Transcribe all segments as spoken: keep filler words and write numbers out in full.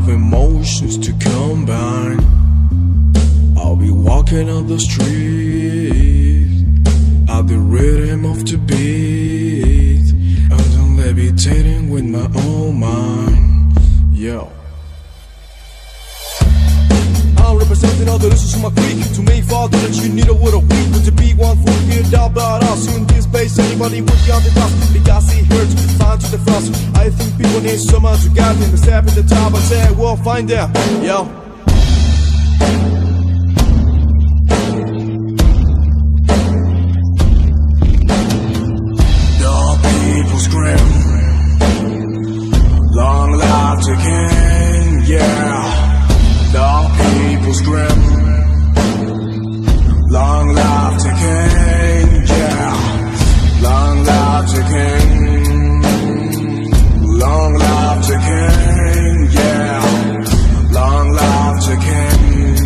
of emotions to combine. I'll be walking up the street at the rhythm of the beat, and I'm levitating with my own mind. Yo, I'm representing all the losers on my creek. To make father that you need a word of week. But to be one foot here down but us in this space, anybody would be on the bus because it hurts, find to the frost. I think people need someone to guide them, step in the top and say we'll find them. Yo, scream, long life to king, yeah. The people scream, long life to king, yeah. Long life to king, long life to king, yeah. Long life to king,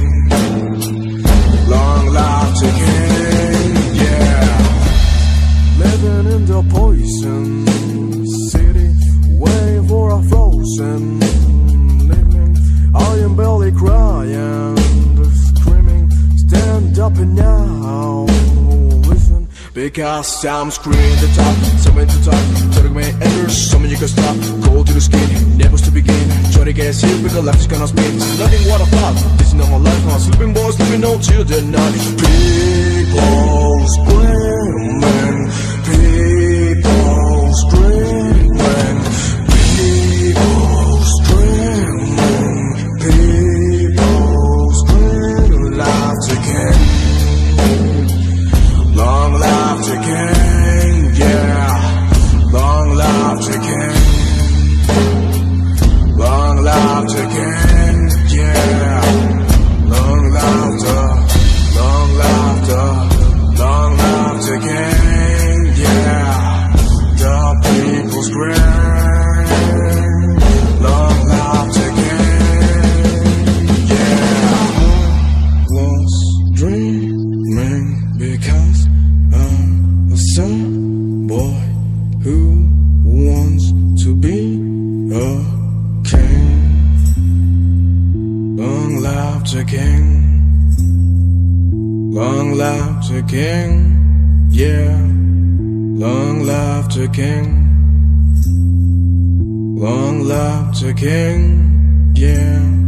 long life to king, yeah. Living in the poison city, waiting for a frozen evening. I am barely crying, screaming, stand up and now listen, because I'm screaming the top, someone to talk, telling me anger, someone you can stop, cold to the skin, never to begin, try to get here because life is gonna spin, nothing what I thought, this is not my life, I'm sleeping boys, sleeping on till the night. People screaming, people screaming, people screaming, people screaming, life to king, long life to king, yeah, long life to king, long life to king, yeah, long life to, long life to, long life to king, yeah. The people scream, long life to king, yeah. I was dreaming because I'm a sad boy who wants to be a king. Long life to king, long life to king, yeah. Long life to king, long life to king, yeah.